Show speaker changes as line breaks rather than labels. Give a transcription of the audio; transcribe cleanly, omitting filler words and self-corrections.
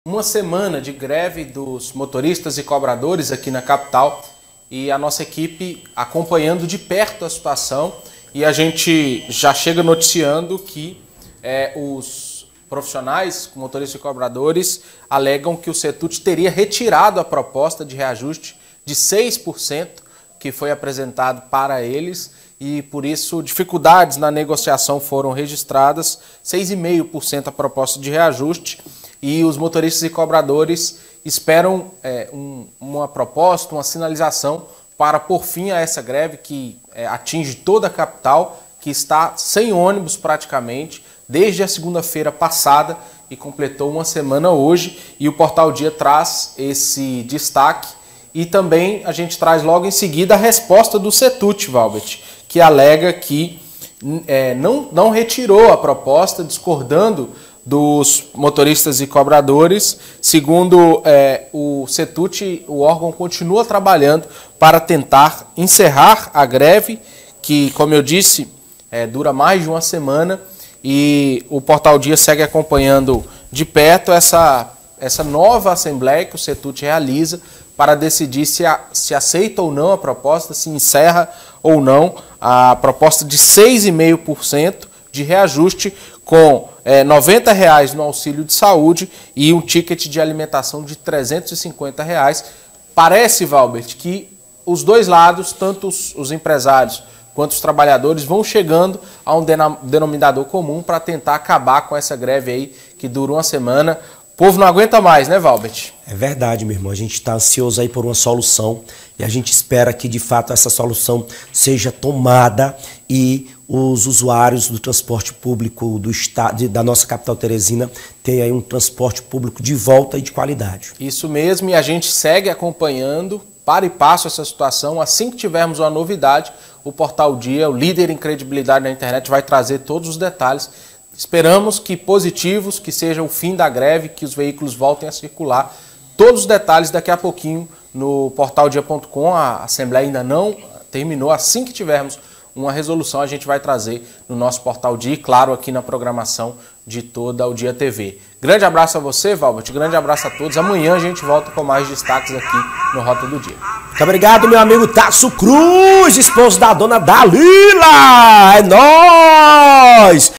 Uma semana de greve dos motoristas e cobradores aqui na capital e a nossa equipe acompanhando de perto a situação, e a gente já chega noticiando que os profissionais, motoristas e cobradores, alegam que o CETUT teria retirado a proposta de reajuste de 6% que foi apresentado para eles, e por isso dificuldades na negociação foram registradas, 6,5% a proposta de reajuste. E os motoristas e cobradores esperam uma proposta, uma sinalização para pôr fim a essa greve que atinge toda a capital, que está sem ônibus praticamente desde a segunda-feira passada e completou uma semana hoje. E o Portal Dia traz esse destaque e também a gente traz logo em seguida a resposta do CETUT, Valbert, que alega que não retirou a proposta, discordando dos motoristas e cobradores. Segundo o CETUT, o órgão continua trabalhando para tentar encerrar a greve, que, como eu disse, dura mais de uma semana, e o Portal Dia segue acompanhando de perto essa nova assembleia que o CETUT realiza para decidir se aceita ou não a proposta, se encerra ou não a proposta de 6,5% de reajuste, com R$90 no auxílio de saúde e um ticket de alimentação de R$350. Parece, Valbert, que os dois lados, tanto os empresários quanto os trabalhadores, vão chegando a um denominador comum para tentar acabar com essa greve aí que dura uma semana. O povo não aguenta mais, né, Valbert?
É verdade, meu irmão. A gente está ansioso aí por uma solução e a gente espera que, de fato, essa solução seja tomada e os usuários do transporte público do estado, da nossa capital Teresina, tenham aí um transporte público de volta e de qualidade.
Isso mesmo, e a gente segue acompanhando para e passo essa situação. Assim que tivermos uma novidade, o Portal Dia, o líder em credibilidade na internet, vai trazer todos os detalhes. Esperamos que positivos, que seja o fim da greve, que os veículos voltem a circular. Todos os detalhes daqui a pouquinho no portaldia.com. A Assembleia ainda não terminou. Assim que tivermos uma resolução, a gente vai trazer no nosso Portal Dia e, claro, aqui na programação de toda o Dia TV. Grande abraço a você, Valbert. Grande abraço a todos. Amanhã a gente volta com mais destaques aqui no Rota do Dia.
Muito obrigado, meu amigo Tasso Cruz, esposo da dona Dalila. É nóis!